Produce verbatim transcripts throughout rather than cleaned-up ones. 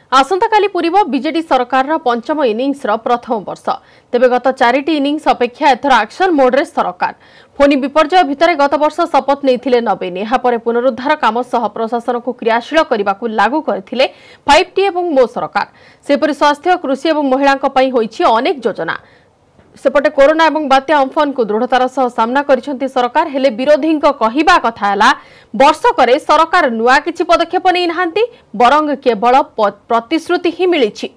आसंता काली पूरीब BJD सरकार पंचम innings प्रथम वर्ष तेबे गत चारिटी इनिंग्स अपेक्षा एथर एक्शन मोड्रे सरकार फोनी विपर्यय भितर गत वर्ष शपथ नहीं नवीन यापर पुनरुद्धार काम सह प्रशासन को क्रियाशील करने को लागू करथिले फाइव टी एवं मो सरकार सेपरि स्वास्थ्य कृषि और महिला अनेक योजना सेपटे कोरोना और बात्या अम्फन को दृढ़तार सह सामना करिसेंति सरकार हेले विरोधी कहवा कथा है वर्षक सरकार नुआ किछि पदक्षेप नहीं नाहांती बरंग केवल प्रतिश्रुति ही मिली।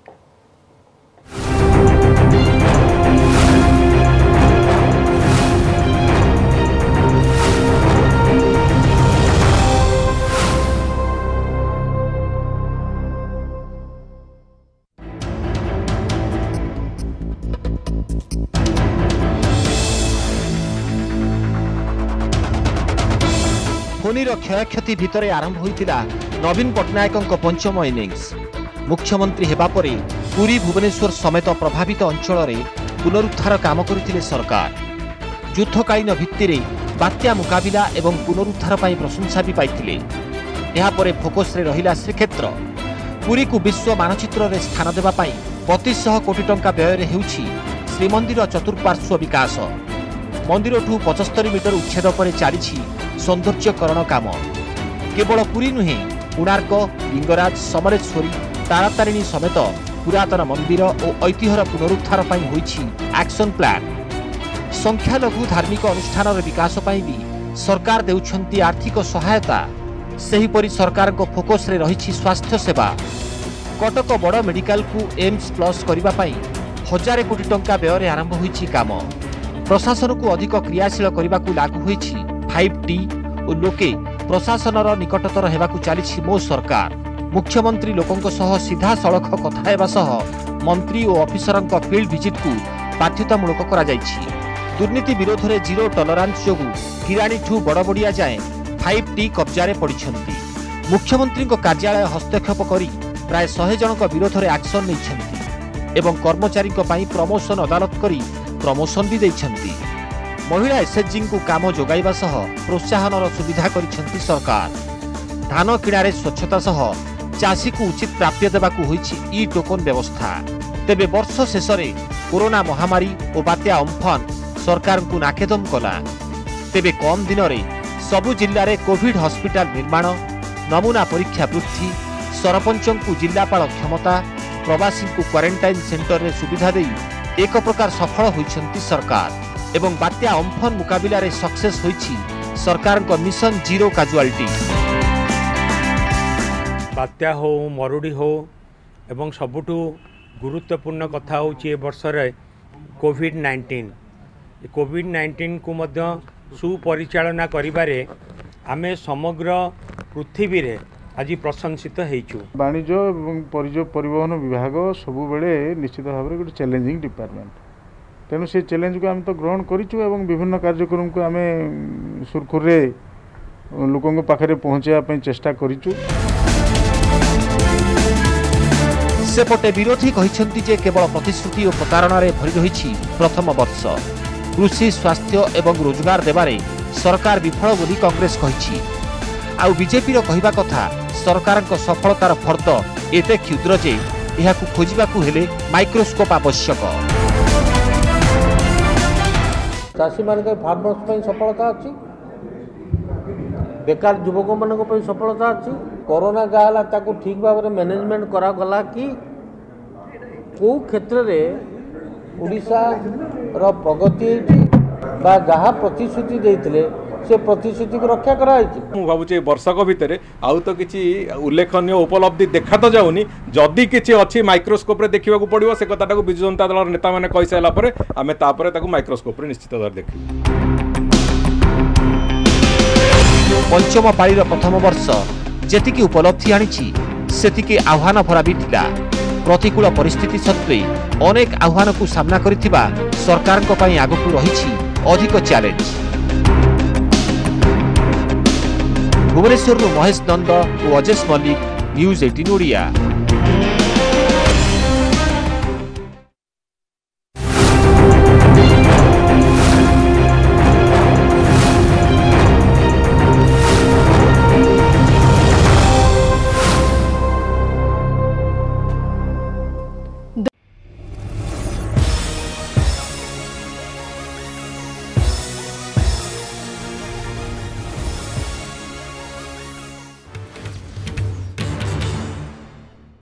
फोनीर क्षयक्षति भितर आरंभ होइतिला नवीन पट्टनायक पंचम इनिंग्स मुख्यमंत्री हेबा परे पुरी भुवनेश्वर समेत प्रभावित अंचल में पुनरुद्धार काम करथिले सरकार युद्धकालीन भित्तिरे बात्या मुकाबिला एवं पुनरुद्धार पाई प्रशंसा भी पाइथिले। एहा परे फोकस रे रहिला श्रीक्षेत्र पुरी को विश्व मानचित्र रे स्थान देबा पाई पच्चीस कोटी टंका व्यय रे हेउछि श्रीमंदिर चतुर्पार्श्व विकास मंदिरठू पचहत्तर मीटर उच्छेद पर चली सौंदर्यकरण काम केवल पुरी नुहे कोणार्क लिंगराज समलेश्वरी तारातारिणी समेत पुरातन मंदिर और ऐतिह्यर पुनरुद्धार पाई होइछि एक्शन प्लान संख्यालघु धार्मिक अनुष्ठान विकास पाई भी सरकार देउछंती आर्थिक सहायता सेहीपरि सरकार को फोकस रे रहिछि स्वास्थ्य सेवा कटक बड़ मेडिकल को एम्स प्लस करबा पाई हजार कोटी टंका व्यय रे आरंभ होइछि काम प्रशासन को अधिक क्रियाशील करबा को लागू होइछि फाइव टी और लोके प्रशासन निकटतर हेबाकु चली मो सरकार मुख्यमंत्री लोकों सह सीधा सड़क कथा हेबा सह मंत्री और ऑफिसर फील्ड विजिट को बाध्यतामूलक करा जायछि। दुर्नीति विरोध में जीरो टॉलरेंस जोगु किराणी ठू बड़बड़िया जाए फाइव टी कब्जारे पड़िछंती मुख्यमंत्री कार्यालय हस्तक्षेप करी प्राय सौ जनक विरोध में एक्शन नैछंती एवं कर्मचारी प्रमोशन अदालत करी प्रमोशन भी दैछंती। महिला एसएचजी को काम जोगाइबा सह प्रोत्साहन सुविधा करिसेंति सरकार धान किणारे स्वच्छता सह चाषी को उचित प्राप्य देबाकू होइछि ई टोकन व्यवस्था तेबे वर्ष शेष में कोरोना महामारी और बात्या अम्फन सरकार को नाकेदम कला तेबे कम दिन में सबु जिल्ला रे कोविड हॉस्पिटल निर्माण नमूना परीक्षा वृद्धि सरपंच को जिलापाल क्षमता प्रवासी को क्वारंटाइन सेंटर रे सुविधा दे एक प्रकार सफल होइछंती सरकार एवं बात्या अम्फन मुकाबिला रे सक्सेस होइछि सरकार को मिशन जीरो कैजुअलिटी बात्या हो मरुड़ी हो एवं सबुठु गुरुत्वपूर्ण कथा होछि ए वर्ष रे कोविड नाइंटीन कोविड नाइंटीन को मध्य सुपरिचालना करिबारे आमे समग्र पृथ्वी रे आज प्रशंसित हेइछु। वाणिज्य एवं परिवहन विभाग सबु बेले निश्चित भाव में गोटे चैलेंजिंग डिपार्टमेंट तेणु से चैलेंज को आम तो ग्रहण करिछु एवं विभिन्न कार्यक्रम को आम सुरखुर लोकों पाखे पहुँचापी चेष्टा करिछु। सेपटे विरोधी कहिसेंति जे केवल प्रतिश्रुति और प्रतारणा रे भरी रहिछि प्रथम वर्ष कृषि स्वास्थ्य एवं रोजगार देबारे सरकार विफल बोली कांग्रेस कहिछि आउ बीजेपी रो कहिबा कथा सरकार को सफलतार फर्द एते क्षुद्र जे एहाकु खोजिबाकू हेले माइक्रोस्कोप आवश्यक। चाषी मान फार्मर्स सफलता अच्छी बेकार युवक मान सफलता अच्छी कोरोना गाला ताकू ठीक भाव में मैनेजमेंट करागला कि कौ क्षेत्र में ओडिशा रो प्रगति बा जहाँ प्रतिश्रुति देइथिले से प्रतिश्रुति को रक्षा कराई मु भावुचे वर्षक भितर आउ तो किछि उल्लेखनीय उपलब्धि देखा तो जाउनी जदि किछि अछि माइक्रोस्कोप रे देखिबा को पड़िबो से कथाटा को बिजु जनता दल नेता माने कहि साइला परे आमे तापरे ताकू माइक्रोस्कोप रे निश्चित भाव देखि। पंचम पाळीर प्रथम वर्ष जेतिकी उपलब्धि आनिछि सेतिकी आह्वान भरा भी थिला प्रतिकूल परिस्थिति सत्वे अनेक आह्वान को सामना करिथिबा सरकार को पई आगकू रहिछि अधिक चैलेंज। भुवनेश्वर महेश नंद और अजेश मल्लिक न्यूज अठारह ओडिया।